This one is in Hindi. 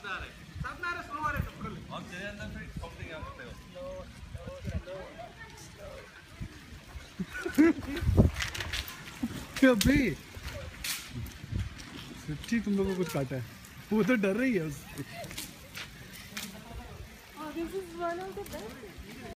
अभी सच्ची तुम लोगों को कुछ काटा है, वो तो डर रही है उससे।